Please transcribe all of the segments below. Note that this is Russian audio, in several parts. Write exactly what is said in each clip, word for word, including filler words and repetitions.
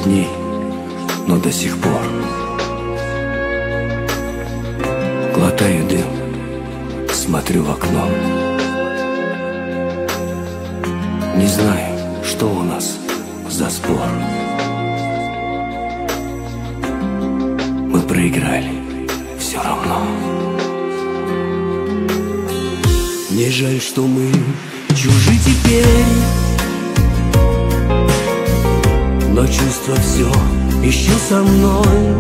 дней, но до сих пор глотаю дым, смотрю в окно. Не знаю, что у нас за спор. Мы проиграли все равно. Мне жаль, что мы чужи теперь, но чувство все еще со мной.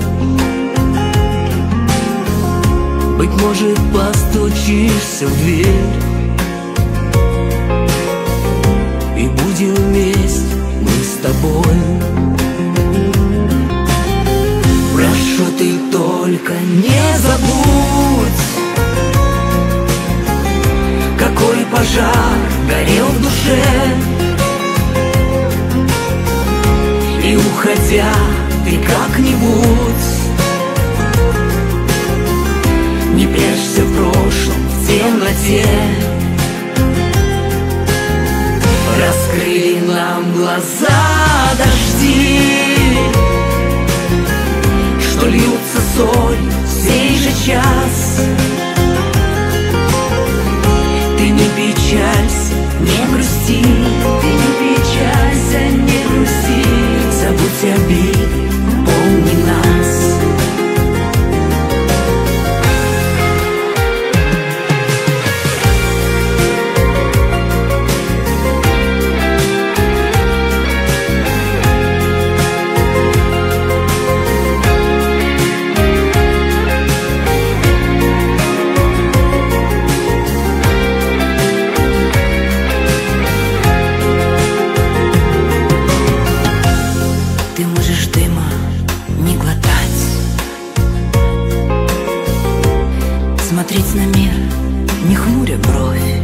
Быть может, постучишься в дверь, и будем вместе мы с тобой. Прошу, ты только не забудь, какой пожар горел в душе. И уходя, ты как-нибудь не прячься в прошлом, в темноте. Раскрыли нам глаза дожди, что льются соль в сей же час. Ты не печалься, не грусти, ты не печалься, не грусти. Забудь обиды, помни нас. Ты можешь дыма не глотать, смотреть на мир, не хмуря бровь.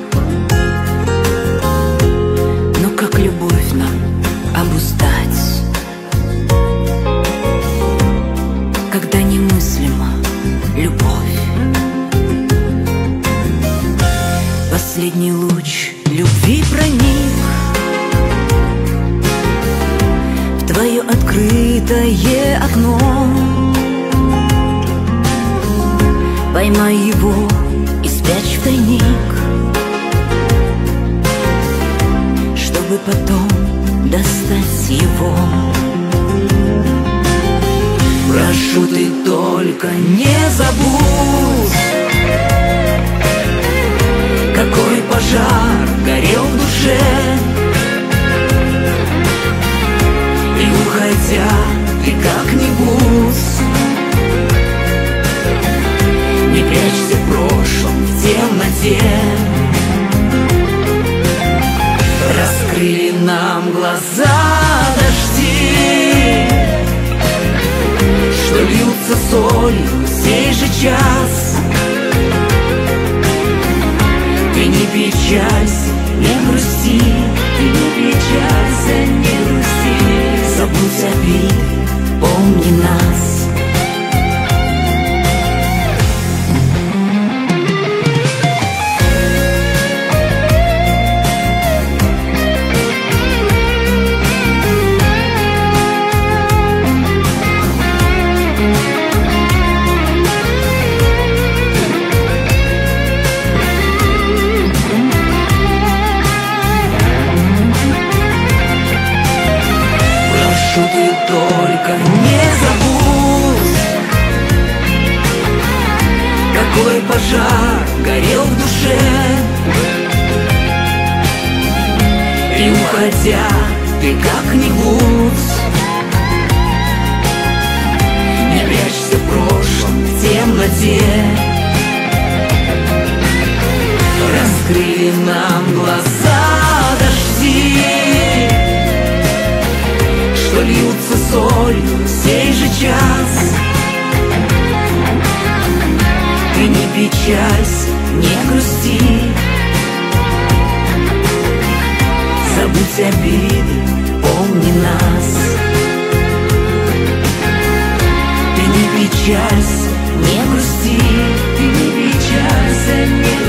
Но как любовь нам обуздать, когда немыслима любовь? Последний луч любви проник в твое открытое окно. Поймай его и спрячь в тайник, чтобы потом достать его. Прошу, ты только не забудь, какой пожар горел в душе. И уходя, ты как-нибудь не прячься в прошлом, в темноте. Раскрыли нам глаза дожди, что льются солью в сей же час. Ты не печалься, не грусти, ты не печалься, не грусти. Забудь обиды, помни нас. Прошу, ты только не забудь, какой пожар горел в душе. И уходя, ты как-нибудь не прячься в прошлом, в темноте. Раскрыли нам глаза дожди, что льются солью в сей же час. Ты не печалься, не грусти, забудь обиды, помни нас. Ты не печалься, не грусти, ты не печалься, не